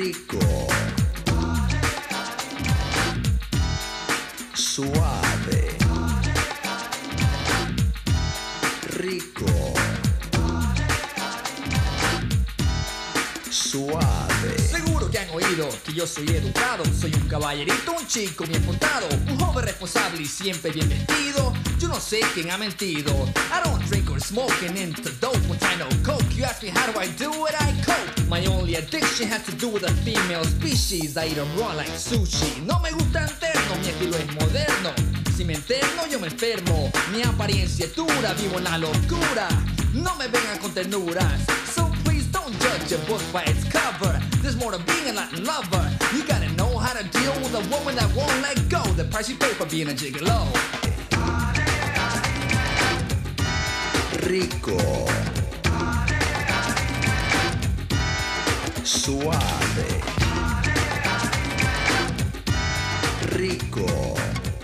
rico, suave, rico, suave. Seguro que han oído que yo soy educado. Soy un caballerito, un chico bien portado, un joven responsable y siempre bien vestido. Yo no sé quién ha mentido. I don't drink or smoke and into dope when I know coke. You ask me how do I do it, I cope. My only addiction has to do with the female species. I eat them raw like sushi. No me gusta enterno, mi estilo es moderno. Si me enterno yo me enfermo. Mi apariencia es dura, vivo en la locura. No me vengan con ternuras. So please don't judge a book by its cover. There's more to being a Latin lover. You gotta know how to deal with a woman that won't let go. The price you pay for being a gigolo. Rico, suave, rico.